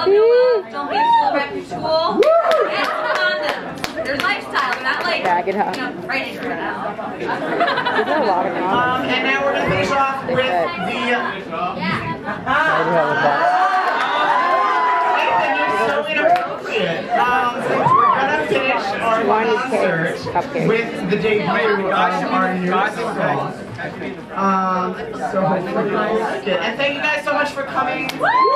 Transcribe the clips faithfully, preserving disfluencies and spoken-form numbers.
love, no love, don't be a fool right from school. And some condoms. They're lifestyle, they're not like, yeah, get you know, right into it now. There's a lot of Um, and now we're going to finish off with the... Nathan, you're so inappropriate. Um, we're going to finish our concert with the debut of our newest song. Um, so hopefully you guys like it. And thank you guys so much for coming.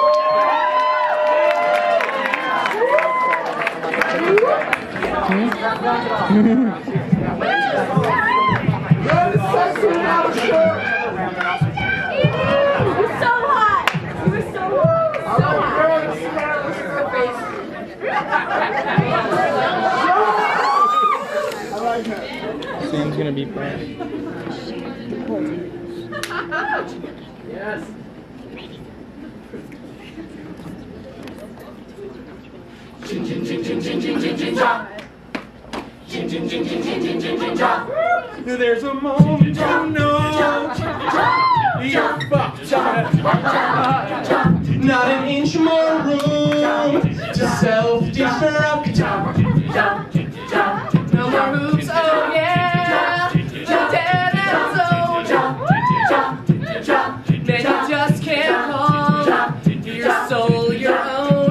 Sam's gonna be bad. Yes. There's a moment you know you're fucked up. Not an inch more room to self-destruct. No more hoops, oh yeah. You're dead and so man, you just can't call your soul your own.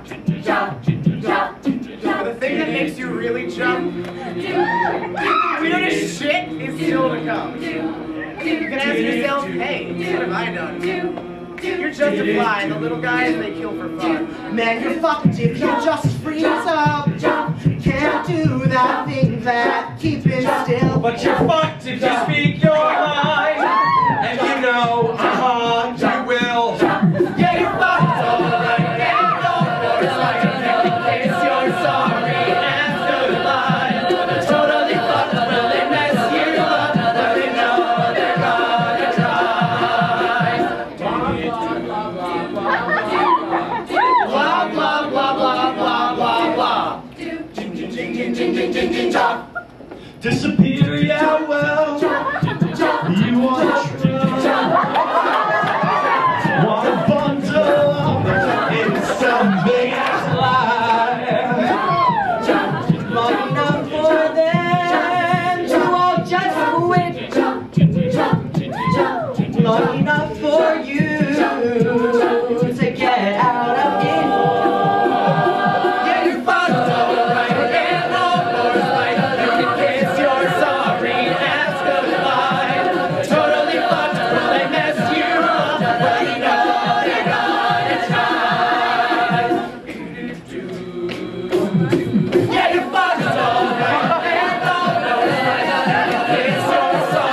The thing that makes you really jump, the weirdest shit is still to come. You can ask yourself, hey, what have I done? You're just a fly, and the little guys, they kill for fun. Man, you're fucked if you just freeze up. Can't do that thing that keep it still. But you're fucked if you speak your mind. And you know, uh-huh, you will. Yeah, you're fucked, alright. And no more like in case you're sorry. And goodbye. Totally fucked, will they mess you up? But they know they're gonna try. Blah, blah, blah, blah, blah, blah, blah. Disappear, yeah, well. You want to want to bundle up in some big ass lie. Long enough for them to all just quit. Long enough for you to get out of it. Yeah, you're fucked, alright. And no more fight. You can kiss your sorry ass goodbye. Totally fucked, will they mess you up? But you know they're gonna try. Yeah, you're fucked, alright. And no more fight. You can kiss your sorry.